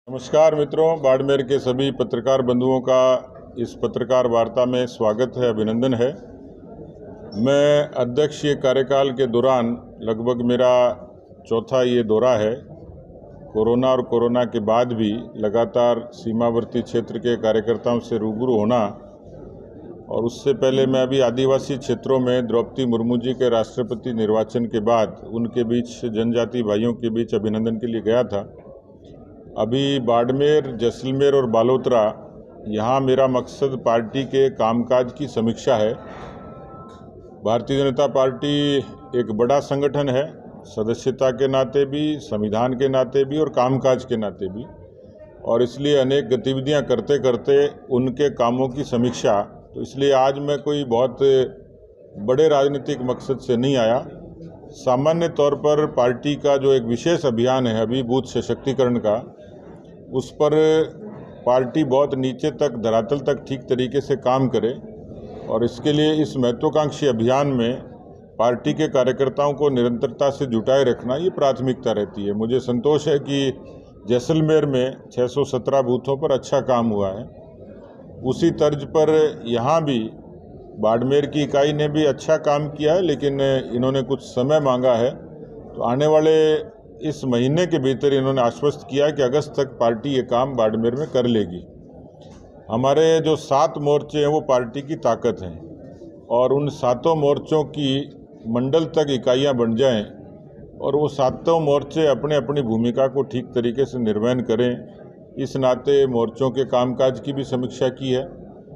नमस्कार मित्रों, बाड़मेर के सभी पत्रकार बंधुओं का इस पत्रकार वार्ता में स्वागत है, अभिनंदन है। मैं अध्यक्षीय कार्यकाल के दौरान लगभग मेरा चौथा ये दौरा है। कोरोना और कोरोना के बाद भी लगातार सीमावर्ती क्षेत्र के कार्यकर्ताओं से रूबरू होना, और उससे पहले मैं अभी आदिवासी क्षेत्रों में द्रौपदी मुर्मू जी के राष्ट्रपति निर्वाचन के बाद उनके बीच जनजाति भाइयों के बीच अभिनंदन के लिए गया था। अभी बाड़मेर, जैसलमेर और बालोतरा, यहाँ मेरा मकसद पार्टी के कामकाज की समीक्षा है। भारतीय जनता पार्टी एक बड़ा संगठन है, सदस्यता के नाते भी, संविधान के नाते भी और कामकाज के नाते भी, और इसलिए अनेक गतिविधियां करते करते उनके कामों की समीक्षा। तो इसलिए आज मैं कोई बहुत बड़े राजनीतिक मकसद से नहीं आया। सामान्य तौर पर पार्टी का जो एक विशेष अभियान है अभी बूथ सशक्तिकरण का, उस पर पार्टी बहुत नीचे तक, धरातल तक ठीक तरीके से काम करे, और इसके लिए इस महत्वाकांक्षी अभियान में पार्टी के कार्यकर्ताओं को निरंतरता से जुटाए रखना ये प्राथमिकता रहती है। मुझे संतोष है कि जैसलमेर में 617 बूथों पर अच्छा काम हुआ है। उसी तर्ज पर यहाँ भी बाड़मेर की इकाई ने भी अच्छा काम किया है, लेकिन इन्होंने कुछ समय मांगा है। तो आने वाले इस महीने के भीतर इन्होंने आश्वस्त किया कि अगस्त तक पार्टी ये काम बाड़मेर में कर लेगी। हमारे जो 7 मोर्चे हैं वो पार्टी की ताकत हैं, और उन 7 मोर्चों की मंडल तक इकाइयां बन जाएं और वो 7 मोर्चे अपने अपनी भूमिका को ठीक तरीके से निर्वहन करें। इस नाते मोर्चों के कामकाज की भी समीक्षा की है।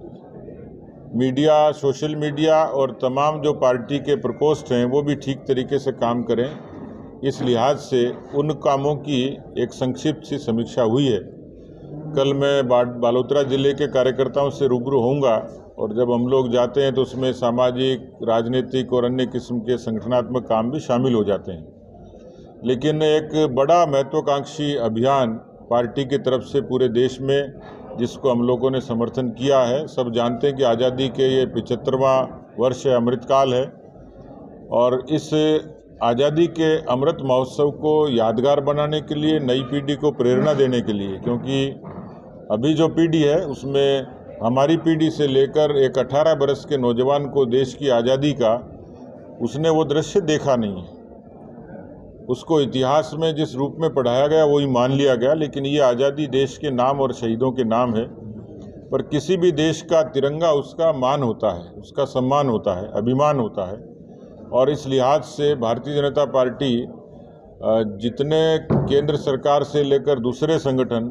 मीडिया, सोशल मीडिया और तमाम जो पार्टी के प्रकोष्ठ हैं वो भी ठीक तरीके से काम करें। इस लिहाज से उन कामों की एक संक्षिप्त सी समीक्षा हुई है। कल मैं बालोतरा जिले के कार्यकर्ताओं से रूबरू होऊंगा, और जब हम लोग जाते हैं तो उसमें सामाजिक, राजनीतिक और अन्य किस्म के संगठनात्मक काम भी शामिल हो जाते हैं। लेकिन एक बड़ा महत्वाकांक्षी अभियान पार्टी की तरफ से पूरे देश में, जिसको हम लोगों ने समर्थन किया है। सब जानते हैं कि आज़ादी के ये 75वां वर्ष है, अमृतकाल है, और इस आज़ादी के अमृत महोत्सव को यादगार बनाने के लिए, नई पीढ़ी को प्रेरणा देने के लिए, क्योंकि अभी जो पीढ़ी है उसमें हमारी पीढ़ी से लेकर एक 18 बरस के नौजवान को देश की आज़ादी का, उसने वो दृश्य देखा नहीं है। उसको इतिहास में जिस रूप में पढ़ाया गया वही मान लिया गया, लेकिन ये आज़ादी देश के नाम और शहीदों के नाम है। पर किसी भी देश का तिरंगा उसका मान होता है, उसका सम्मान होता है, अभिमान होता है। और इस लिहाज से भारतीय जनता पार्टी जितने केंद्र सरकार से लेकर दूसरे संगठन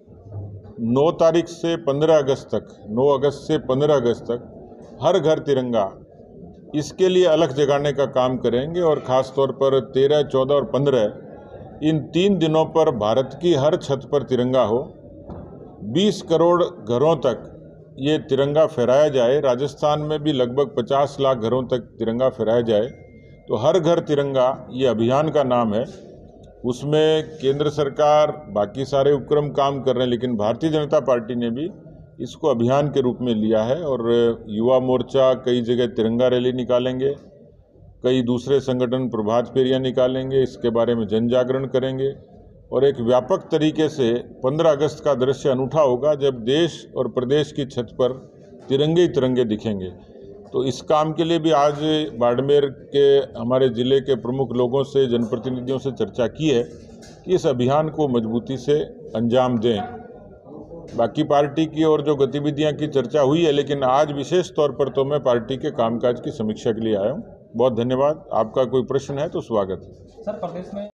9 तारीख से 15 अगस्त तक, 9 अगस्त से 15 अगस्त तक हर घर तिरंगा, इसके लिए अलग जगाने का काम करेंगे। और ख़ास तौर पर 13, 14 और 15 इन 3 दिनों पर भारत की हर छत पर तिरंगा हो। 20 करोड़ घरों तक ये तिरंगा फहराया जाए। राजस्थान में भी लगभग 50 लाख घरों तक तिरंगा फहराया जाए। तो हर घर तिरंगा ये अभियान का नाम है। उसमें केंद्र सरकार, बाकी सारे उपक्रम काम कर रहे हैं, लेकिन भारतीय जनता पार्टी ने भी इसको अभियान के रूप में लिया है। और युवा मोर्चा कई जगह तिरंगा रैली निकालेंगे, कई दूसरे संगठन प्रभात फेरियां निकालेंगे, इसके बारे में जन जागरण करेंगे, और एक व्यापक तरीके से 15 अगस्त का दृश्य अनूठा होगा जब देश और प्रदेश की छत पर तिरंगे ही तिरंगे दिखेंगे। तो इस काम के लिए भी आज बाड़मेर के हमारे ज़िले के प्रमुख लोगों से, जनप्रतिनिधियों से चर्चा की है कि इस अभियान को मजबूती से अंजाम दें। बाकी पार्टी की और जो गतिविधियां की चर्चा हुई है, लेकिन आज विशेष तौर पर तो मैं पार्टी के कामकाज की समीक्षा के लिए आया हूँ। बहुत धन्यवाद। आपका कोई प्रश्न है तो स्वागत है। सर, प्रदेश में